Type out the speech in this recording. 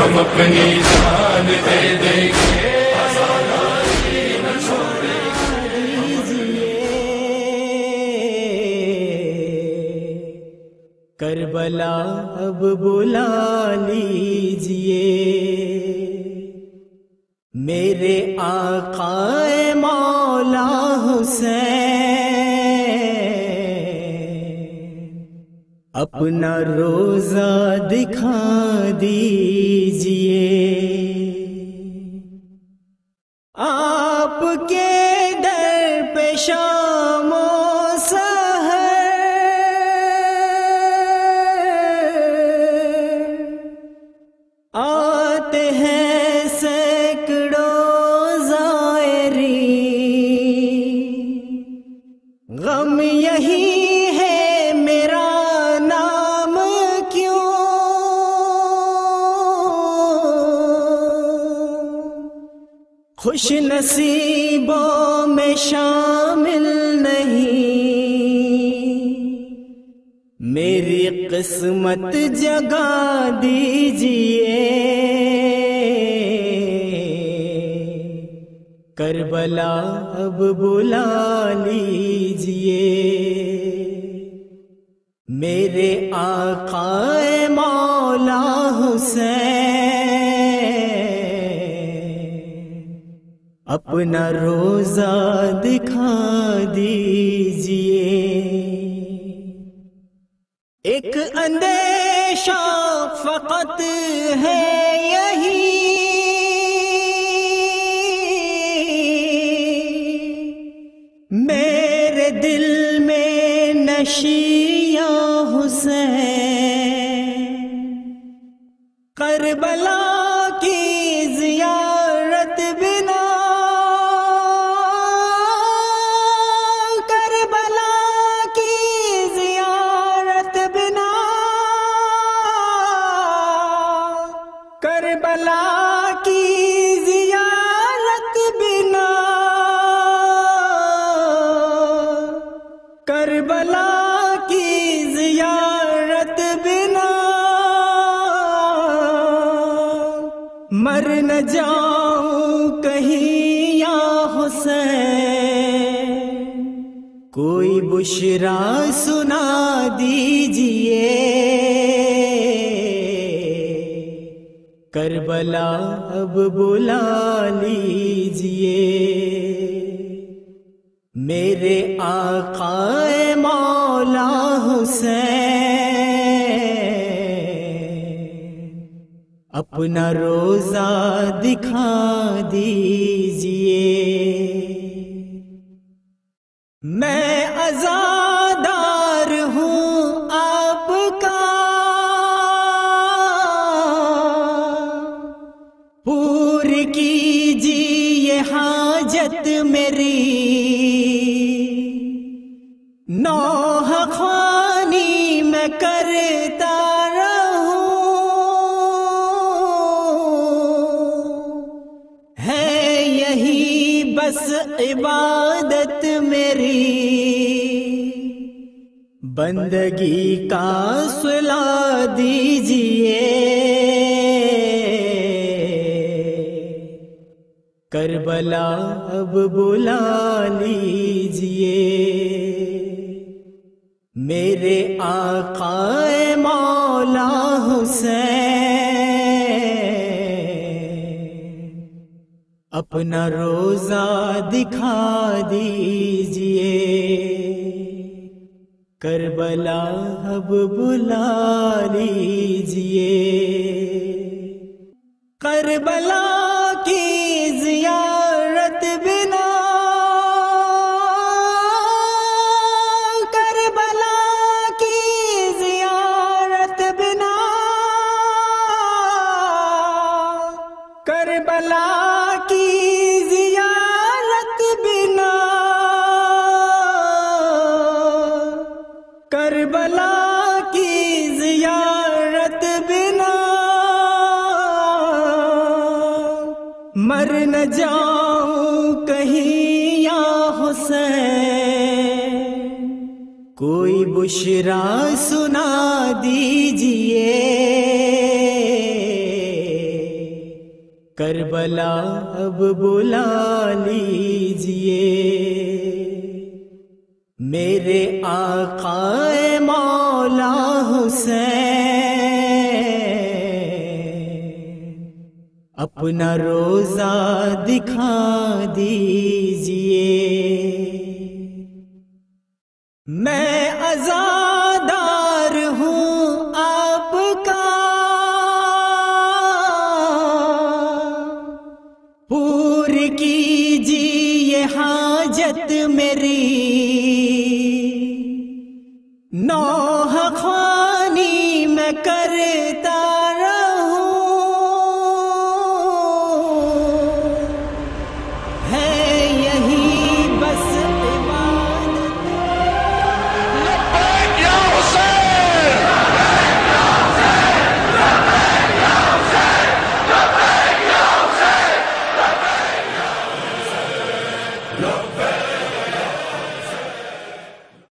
ہم اپنی جان دے دیں گے، کربلا اب بلا لیجئے، میرے آقا مولا حسین، اپنا روزہ دکھا دیجئے، آپ کے در پہ شام و آتے ہیں سینکڑوں زائرین، غم یہی ہے میرا نام کیوں، خوش نصیبوں میں شامل نہیں، میری قسمت جگا دیجئے، کربلا اب بلا لیجئے، میرے آقا مولا حسین، اپنا روزہ دکھا دیجئے، ایک اندیشہ فقط ہے یہی، میرے دل میں نشیہ حسین، کربلا کی زیارت بنا، کربلا کی زیارت بنا، کربلا کی زیارت بنا، کربلا کی زیارت بنا، مر نہ جاؤں کہیں یا حسین، کوئی بشرا سنا دیجئے، کربلا اب بلا لیجئے، میرے آقا مولا حسین، اپنا روزہ دکھا دیجئے، میں عزادار ہوں آپ کا، پوری کیجئے حاجت میری، نوح خوانی میں کرتا رہوں، ہے یہی بس عبادت میری، بندگی کا صلہ دیجئے، کربلا اب بلا لیجئے، میرے آقا مولا حسین، اپنا روزہ دکھا دیجئے، کربلا اب بلا لیجئے، کربلا کی زیارت بنا، کربلا کی زیارت بنا، کربلا کی زیارت بنا، کربلا کی زیارت بنا، مر نہ جاؤں کہیں یا حسین، کوئی بشرا سنا دیجئے، کربلا اب بلا لیجئے، میرے آقا مولا حسین، اپنا روزہ دکھا دیجئے۔ میں اذان